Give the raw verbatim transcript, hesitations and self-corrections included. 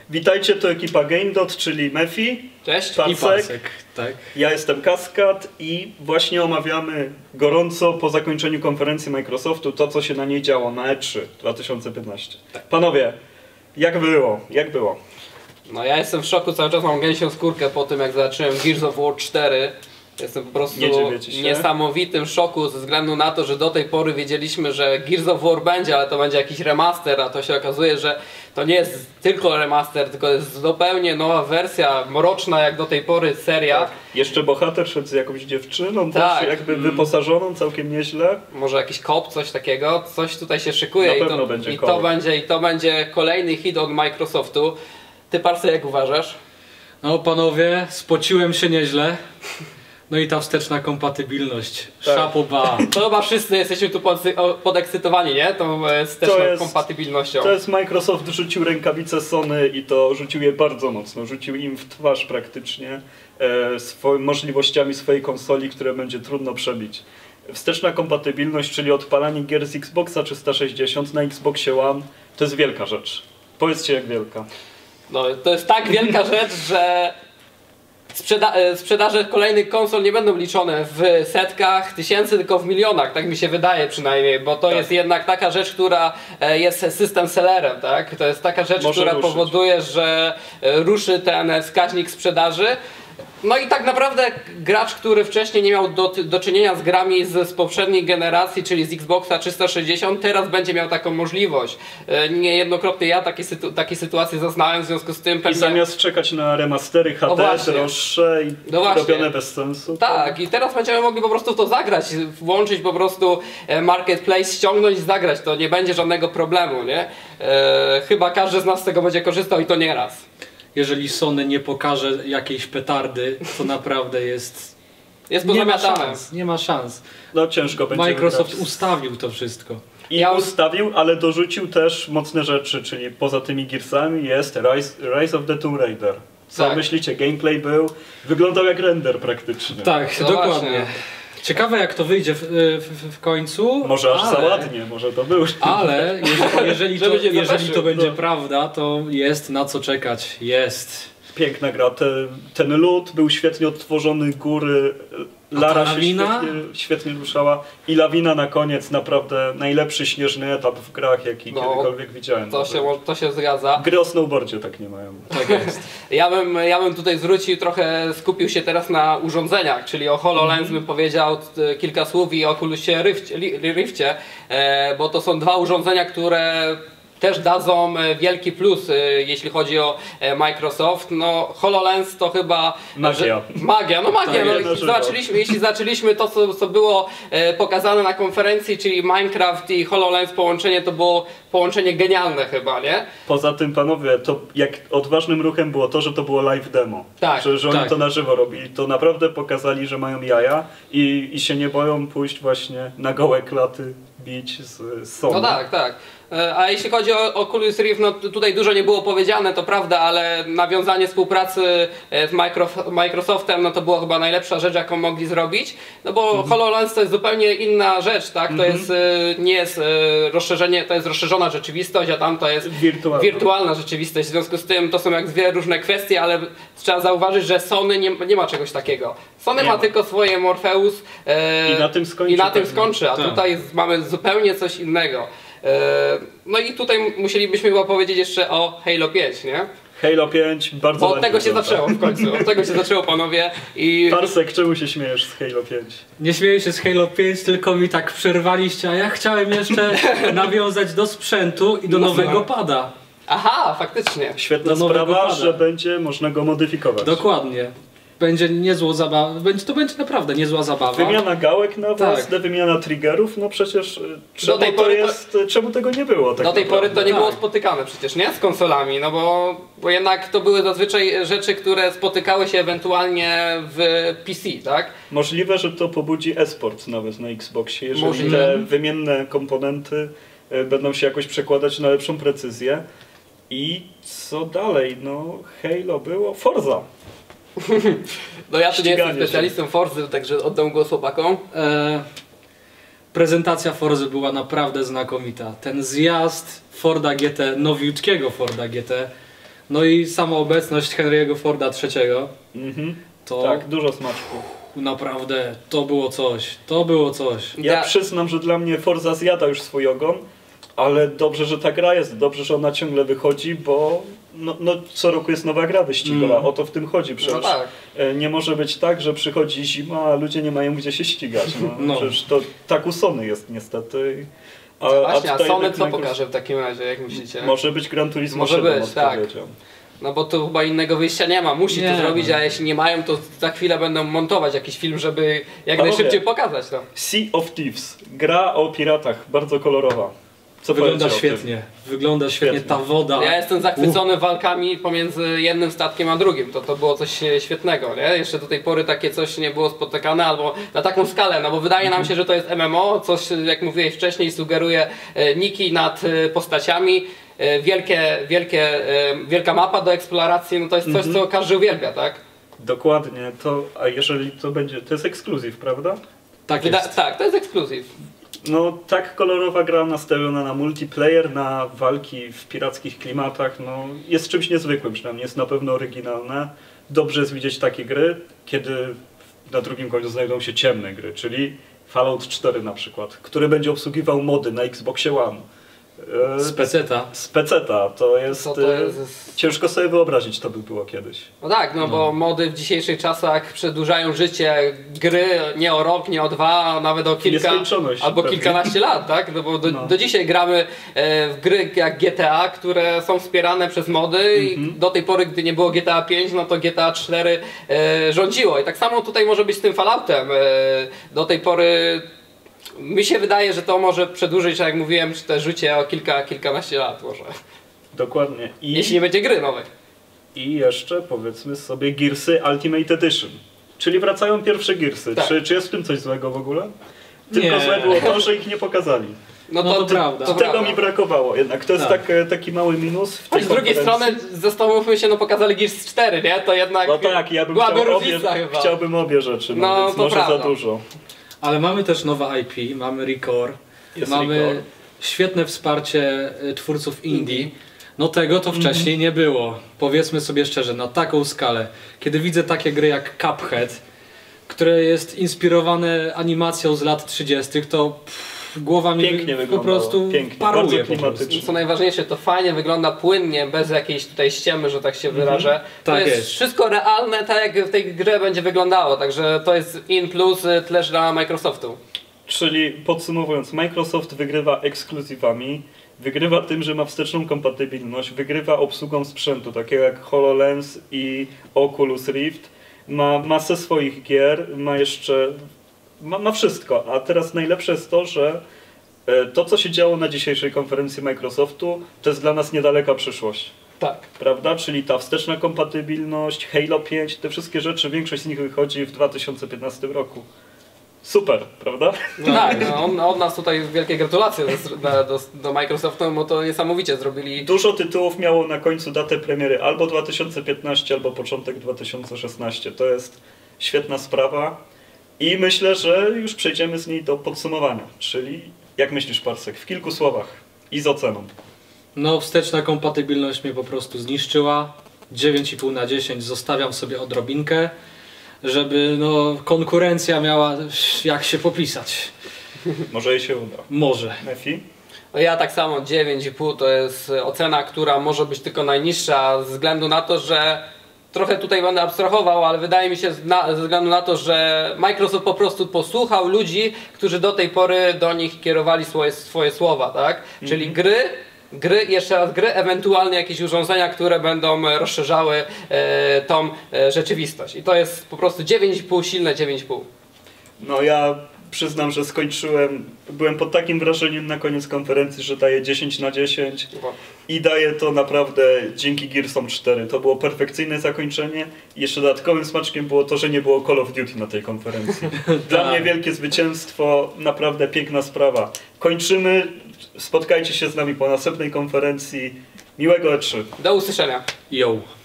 Witajcie, to ekipa GameDot, czyli Mefi. Cześć. Parsek. I Parsek, tak. Ja jestem Kaskad i właśnie omawiamy gorąco po zakończeniu konferencji Microsoftu to, co się na niej działo na E trzy dwa tysiące piętnaście. Tak. Panowie, jak było? Jak było? No ja jestem w szoku, cały czas mam gęsią skórkę po tym, jak zobaczyłem Gears of War cztery. Jestem po prostu w niesamowitym szoku ze względu na to, że do tej pory wiedzieliśmy, że Gears of War będzie, ale to będzie jakiś remaster, a to się okazuje, że to nie jest tylko remaster, tylko jest zupełnie nowa wersja, mroczna jak do tej pory seria. Tak. Jeszcze bohater szedł z jakąś dziewczyną, tak. też jakby wyposażoną całkiem nieźle. Może jakiś kop, coś takiego, coś tutaj się szykuje. Na i pewno to, będzie i to będzie I to będzie kolejny hit od Microsoftu. Ty, Parsek, jak uważasz? No panowie, spociłem się nieźle. No i ta wsteczna kompatybilność. Tak. Szapoba. To chyba wszyscy jesteśmy tu podekscytowani, nie? Tą wsteczną to jest, kompatybilnością. To jest Microsoft rzucił rękawice Sony i to rzucił je bardzo mocno. Rzucił im w twarz praktycznie e, swoimi możliwościami swojej konsoli, które będzie trudno przebić. Wsteczna kompatybilność, czyli odpalanie gier z Xboxa trzysta sześćdziesiąt na Xboxie One, to jest wielka rzecz. Powiedzcie, jak wielka. No, to jest tak wielka rzecz, że Sprzeda sprzedaże kolejnych konsol nie będą liczone w setkach tysięcy, tylko w milionach, tak mi się wydaje przynajmniej, bo to tak. jest jednak taka rzecz, która jest system sellerem, tak? To jest taka rzecz, Może która ruszyć. powoduje, że ruszy ten wskaźnik sprzedaży. No i tak naprawdę gracz, który wcześniej nie miał do, do czynienia z grami z, z poprzedniej generacji, czyli z Xboxa trzysta sześćdziesiąt, teraz będzie miał taką możliwość. Niejednokrotnie ja takiej sytu, takie sytuacje zaznałem, w związku z tym pewnie... I zamiast czekać na remastery H D, droższe i no robione bez sensu. Tak, to... i teraz będziemy mogli po prostu w to zagrać, włączyć po prostu Marketplace, ściągnąć i zagrać. To nie będzie żadnego problemu, nie? E, chyba każdy z nas z tego będzie korzystał i to nie raz. Jeżeli Sony nie pokaże jakiejś petardy, to naprawdę jest... Jest nie ma szans, nie ma szans. No ciężko będzie. Microsoft wygrać. Ustawił to wszystko. I ja ustawił, ale dorzucił też mocne rzeczy, czyli poza tymi Gearsami jest Rise, Rise of the Tomb Raider. Co tak. myślicie? Gameplay był, wyglądał jak render praktycznie. Tak, no dokładnie. Właśnie. Ciekawe jak to wyjdzie w, w, w końcu. Może aż ale, za ładnie, może to był. Ale jeżeli, jeżeli, to, jeżeli to będzie no. prawda, to jest na co czekać. Jest. Piękna gra. Te, ten lód był świetnie odtworzony, góry. Lara się świetnie, świetnie ruszała. I lawina na koniec, naprawdę najlepszy śnieżny etap w grach, jaki no, kiedykolwiek widziałem. To się, to się zgadza. Gry o snowboardzie tak nie mają. Tak jest. ja, bym, ja bym tutaj zwrócił trochę, skupił się teraz na urządzeniach, czyli o HoloLens mm-hmm. bym powiedział kilka słów i o Oculusie Rifcie, e, bo to są dwa urządzenia, które też dadzą wielki plus, jeśli chodzi o Microsoft. No, HoloLens to chyba... Magia. Magia, no magia. No, zobaczyliśmy, jeśli zaczęliśmy to, co, co było pokazane na konferencji, czyli Minecraft i HoloLens połączenie, to było połączenie genialne chyba, nie? Poza tym, panowie, to jak odważnym ruchem było to, że to było live demo. Tak. Że, że oni tak. to na żywo robili. To naprawdę pokazali, że mają jaja i, i się nie boją pójść właśnie na gołe klaty bić z, z Sony. No tak, tak. A jeśli chodzi o Oculus Rift, no tutaj dużo nie było powiedziane, to prawda, ale nawiązanie współpracy z Microsoftem, no to była chyba najlepsza rzecz, jaką mogli zrobić, no bo mhm. HoloLens to jest zupełnie inna rzecz, tak? To mhm. jest, nie jest rozszerzenie, to jest rozszerzona rzeczywistość, a tam to jest wirtualna. wirtualna rzeczywistość, w związku z tym to są jak dwie różne kwestie, ale trzeba zauważyć, że Sony nie, nie ma czegoś takiego. Sony nie ma, ma tylko swoje Morpheus e, i na tym skończy, i na tym skończy a tak. tutaj mamy zupełnie coś innego. No i tutaj musielibyśmy chyba powiedzieć jeszcze o Halo pięć, nie? Halo pięć, bardzo Bo od tego się zaczęło w końcu, od tego się zaczęło, panowie. I... Parsek, czemu się śmiejesz z Halo pięć? Nie śmieję się z Halo pięć, tylko mi tak przerwaliście, a ja chciałem jeszcze nawiązać do sprzętu i do no, nowego pada. Aha, faktycznie. Świetna sprawa, że będzie można go modyfikować. Dokładnie. Będzie niezła zabawa, będzie, to będzie naprawdę niezła zabawa. Wymiana gałek na własne, tak. wymiana triggerów, no przecież czemu, tej to jest, to... czemu tego nie było? Tak do tej naprawdę? pory to nie tak. było spotykane przecież, nie? Z konsolami, no bo, bo jednak to były zazwyczaj rzeczy, które spotykały się ewentualnie w P C, tak? Możliwe, że to pobudzi e-sport nawet na Xboxie, jeżeli Możliwe. te wymienne komponenty będą się jakoś przekładać na lepszą precyzję. I co dalej? No Halo było, Forza. No ja tu nie jestem specjalistą Forzy, także oddam głos chłopakom. E, prezentacja Forzy była naprawdę znakomita. Ten zjazd Forda G T, nowiutkiego Forda G T, No i sama obecność Henry'ego Forda trzeciego, Mhm. to Tak, dużo smaczku. naprawdę, to było coś, to było coś. Ja Ja- przyznam, że dla mnie Forza zjada już swój ogon, ale dobrze, że ta gra jest, dobrze, że ona ciągle wychodzi, bo no, no, co roku jest nowa gra wyścigowa, Mm. o to w tym chodzi przecież. No tak. E, Nie może być tak, że przychodzi zima, a ludzie nie mają gdzie się ścigać. No, No. Przecież to tak u Sony jest niestety. A, Właśnie, a tutaj Sony jednak co Microsoft- pokaże w takim razie, jak myślicie? Może być Gran Turismo Może siedem być, tak. odpowiedzią. No bo tu chyba innego wyjścia nie ma, musi Nie. to zrobić, a jeśli nie mają, to za chwilę będą montować jakiś film, żeby jak Panowie. najszybciej pokazać to. Sea of Thieves. Gra o piratach, bardzo kolorowa. Co Wygląda powiecie o tym? świetnie, wygląda świetnie, Świetnie. ta woda. Ja jestem zachwycony walkami pomiędzy jednym statkiem a drugim, to, to było coś e, świetnego, nie? Jeszcze do tej pory takie coś nie było spotykane, albo na taką skalę, no bo wydaje nam się, że to jest M M O, coś jak mówiłeś wcześniej sugeruje e, niki nad e, postaciami, e, wielkie, wielkie, e, wielka mapa do eksploracji, no to jest coś, co każdy uwielbia, tak? Dokładnie, to, a jeżeli to będzie, to jest ekskluzyw, prawda? Tak Wyda- jest. tak, to jest ekskluzyw. No tak kolorowa gra nastawiona na multiplayer, na walki w pirackich klimatach, no jest czymś niezwykłym przynajmniej, jest na pewno oryginalne. Dobrze jest widzieć takie gry, kiedy na drugim końcu znajdą się ciemne gry, czyli Fallout cztery na przykład, który będzie obsługiwał mody na Xboxie One. E, Z peceta. Z peceta, to jest, Co to e, jest? ciężko sobie wyobrazić, to by było kiedyś. No tak, no, bo mody w dzisiejszych czasach przedłużają życie gry nie o rok, nie o dwa, a nawet o kilka Nieskończoność albo pewnie. kilkanaście lat, tak? No bo do, No. do dzisiaj gramy e, w gry jak G T A, które są wspierane przez mody i Mhm. do tej pory, gdy nie było G T A pięć, no to G T A cztery e, rządziło. I tak samo tutaj może być z tym Falloutem. E, do tej pory mi się wydaje, że to może przedłużyć, tak jak mówiłem, te życie o kilka, kilkanaście lat może. Dokładnie. I, Jeśli nie będzie gry nowej. I jeszcze powiedzmy sobie Gearsy Ultimate Edition. Czyli wracają pierwsze Gearsy. Tak. Czy, czy jest w tym coś złego w ogóle? Tylko Nie. złe było to, że ich nie pokazali. No, No to, to prawda. to Tego prawda. mi brakowało jednak. To jest Tak. tak, taki mały minus w tej Choć z drugiej konferencji. strony, zastanówmy się, no pokazali Gears cztery, nie? To jednak No tak, ja bym byłaby chciał obie, różnica chyba. chciałbym obie rzeczy, no, No, więc to może prawda. za dużo. Ale mamy też nowe I P, mamy Recore, Jest mamy Recore. świetne wsparcie y, twórców indie. Indie. No tego to wcześniej nie było. Powiedzmy sobie szczerze, na taką skalę. Kiedy widzę takie gry jak Cuphead, które jest inspirowane animacją z lat trzydziestych, to pff, głowa mi Pięknie po wyglądało, prostu pięknie, paruje. bardzo po prostu. klimatycznie. Co najważniejsze, to fajnie wygląda płynnie, bez jakiejś tutaj ściemy, że tak się wyrażę. To Tak jest, jest. wszystko realne, tak jak w tej grze będzie wyglądało, także to jest in plus y, też dla Microsoftu. Czyli podsumowując, Microsoft wygrywa ekskluzywami, wygrywa tym, że ma wsteczną kompatybilność, wygrywa obsługą sprzętu, takiego jak HoloLens i Oculus Rift, ma masę swoich gier, ma jeszcze, ma, ma wszystko, a teraz najlepsze jest to, że e, to, co się działo na dzisiejszej konferencji Microsoftu, to jest dla nas niedaleka przyszłość. Tak. Prawda? Czyli ta wsteczna kompatybilność, Halo pięć, te wszystkie rzeczy, większość z nich wychodzi w dwa tysiące piętnastym roku. Super, prawda? No tak, no, on, od nas tutaj wielkie gratulacje do, do, do Microsoftu, bo to niesamowicie zrobili. Dużo tytułów miało na końcu datę premiery albo dwa tysiące piętnasty, albo początek dwa tysiące szesnasty. To jest świetna sprawa i myślę, że już przejdziemy z niej do podsumowania. Czyli, jak myślisz, Parsek, w kilku słowach i z oceną. No wsteczna kompatybilność mnie po prostu zniszczyła. dziewięć i pół na dziesięć zostawiam sobie odrobinkę, żeby no, konkurencja miała jak się popisać. Może jej się uda. Może. Mefi? No ja tak samo, dziewięć i pół to jest ocena, która może być tylko najniższa ze względu na to, że trochę tutaj będę abstrahował, ale wydaje mi się na, ze względu na to, że Microsoft po prostu posłuchał ludzi, którzy do tej pory do nich kierowali swoje, swoje słowa, tak? Czyli gry, gry, jeszcze raz gry, ewentualnie jakieś urządzenia, które będą rozszerzały e, tą e, rzeczywistość. I to jest po prostu dziewięć i pół, silne dziewięć i pół. No ja przyznam, że skończyłem, byłem pod takim wrażeniem na koniec konferencji, że daję dziesięć na dziesięć i daję to naprawdę dzięki Gearsom cztery. To było perfekcyjne zakończenie i jeszcze dodatkowym smaczkiem było to, że nie było Call of Duty na tej konferencji. Dla mnie wielkie zwycięstwo, naprawdę piękna sprawa. Kończymy, spotkajcie się z nami po następnej konferencji. Miłego E trzy. Do usłyszenia. Yo.